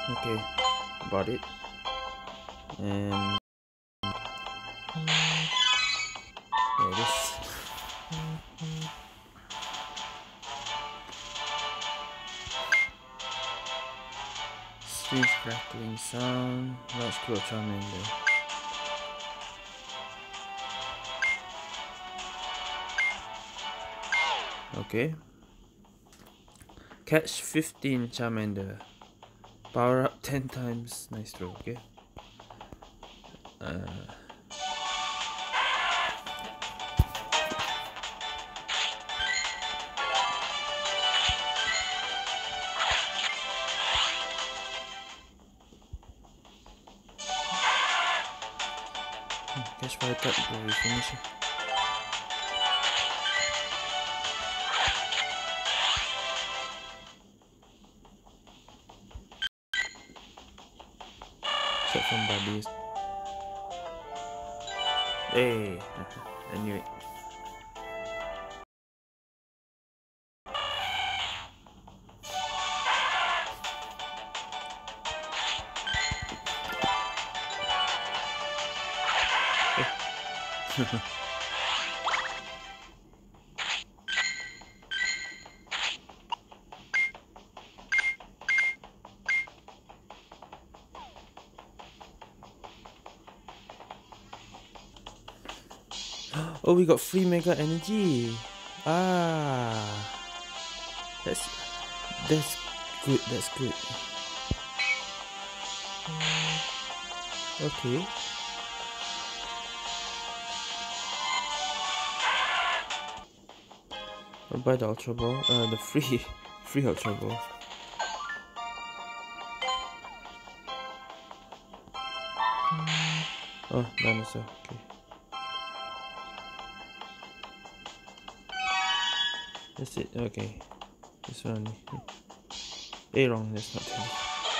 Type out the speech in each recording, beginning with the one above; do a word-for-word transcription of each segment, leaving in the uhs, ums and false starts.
Okay, bought it. And there it is. Strange crackling sound. Large crew of Charmander. Okay. Catch fifteen Charmander. Power up ten times. Nice throw, okay. Uh, catch fire type before we finish it. Shot from Bobby. Hey, I knew it. Oh, we got free mega energy. Ah, that's that's good. That's good. Okay. I'll buy the Ultra Ball. Uh, the free, free Ultra Ball. Oh, dinosaur. Okay. That's it. Okay. This one. Eh, wrong. That's not it.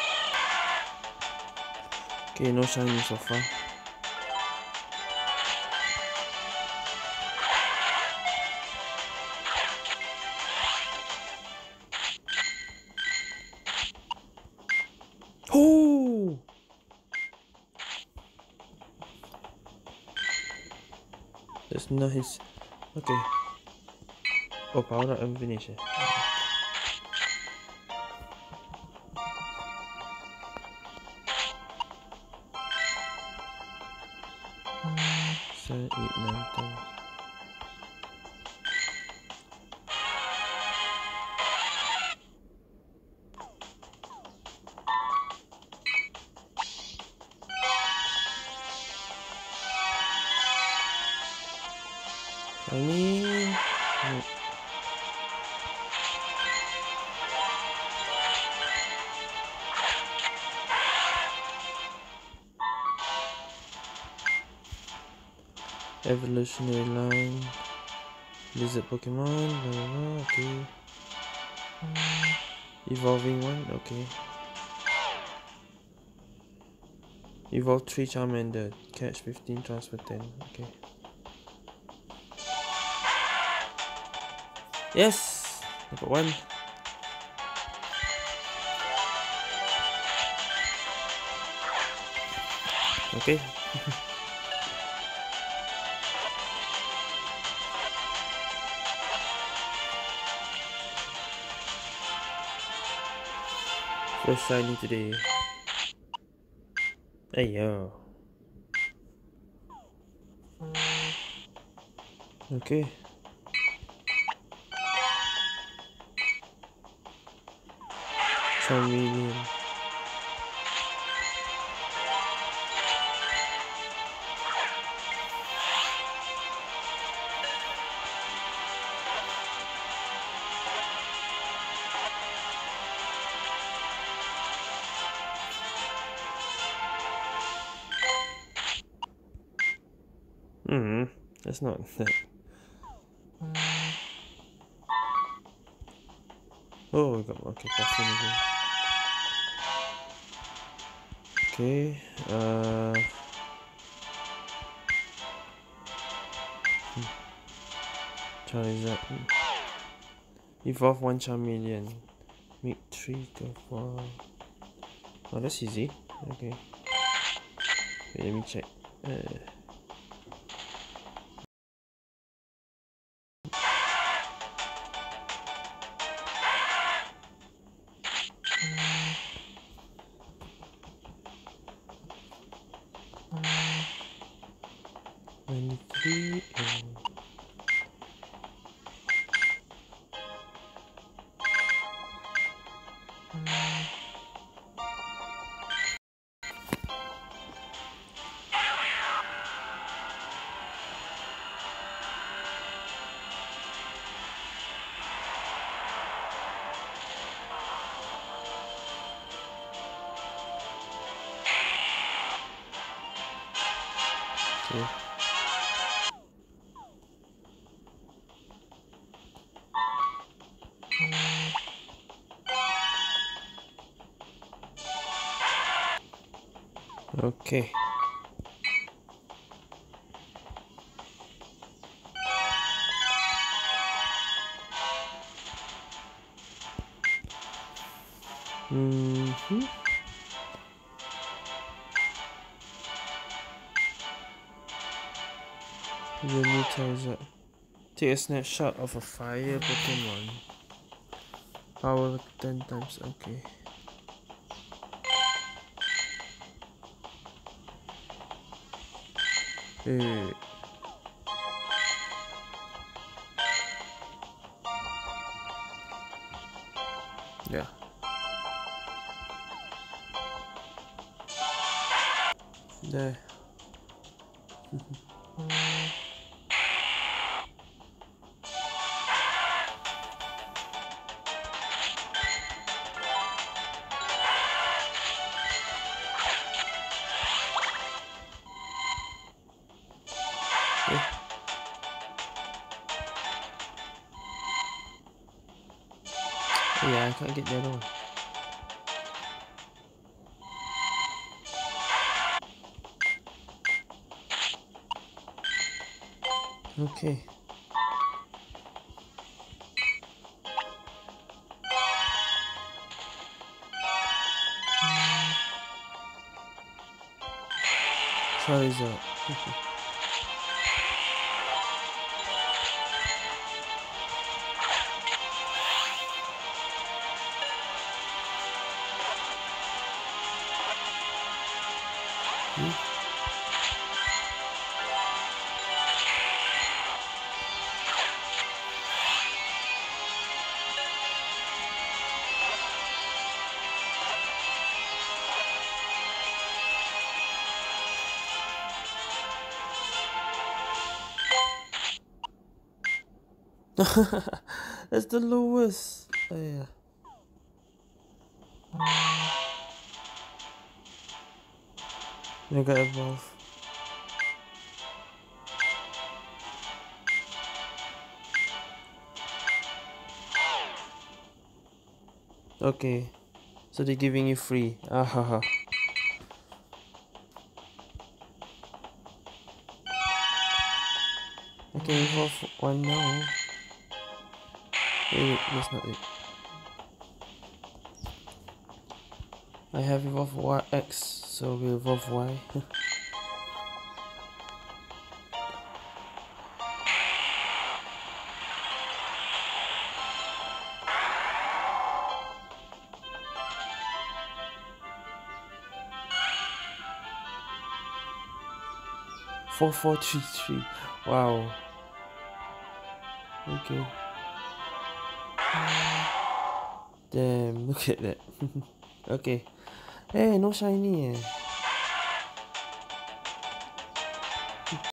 Okay, no shiny so far. Oh! That's nice. Okay. Oh, power up and finish it. seven, eight, nine, ten. Shiny. Nope. Evolutionary line. Lizard Pokemon. Blah, blah, blah. Okay. Evolving one. Okay. Evolve three Charmander. Catch fifteen. Transfer ten. Okay. Yes! I got one. Okay. First shiny today. Hey yo. Okay. Charmeleon. Hmm, that's not that. Oh, we got okay, Puffin again. Okay, uh, hmm. Charizard. Evolve one Charmeleon. Make three to four. Oh, that's easy. Okay. Wait, let me check. Uh, ninety-three and okay. Okay. Mm-hmm. Unitizer. Take a snapshot of a fire Pokemon. Power ten times. Okay. Wait, wait, wait. Yeah. There. Okay. Yeah, I can't get the other one. Okay. Charizard. Hmm? That's the lowest. Oh, yeah. Mega Evolve. Okay. So they're giving you free. Ah ha ha. I can evolve one now. Wait, wait, that's not it. I have evolved Y X, so we evolve Y. four four three three. Wow. Okay. Damn, look at that. Okay. Hey, no shiny eh.